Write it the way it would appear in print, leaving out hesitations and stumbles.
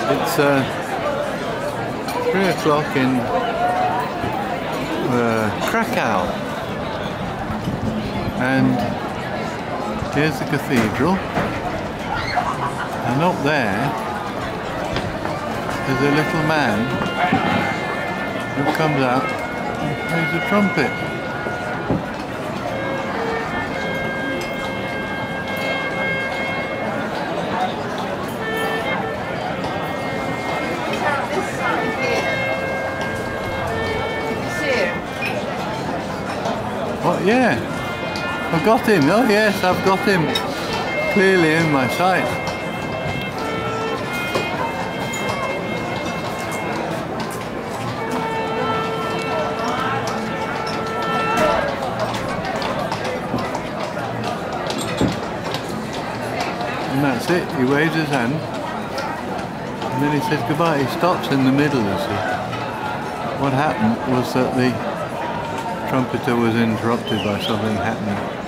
It's 3 o'clock in Krakow, and here's the cathedral, and up there there's a little man who comes out and plays a trumpet. What? Yeah, I've got him. Oh yes, I've got him clearly in my sight. And that's it. He waves his hand and then he says goodbye. He stops in the middle, you see. What happened was that the trumpeter was interrupted by something happening.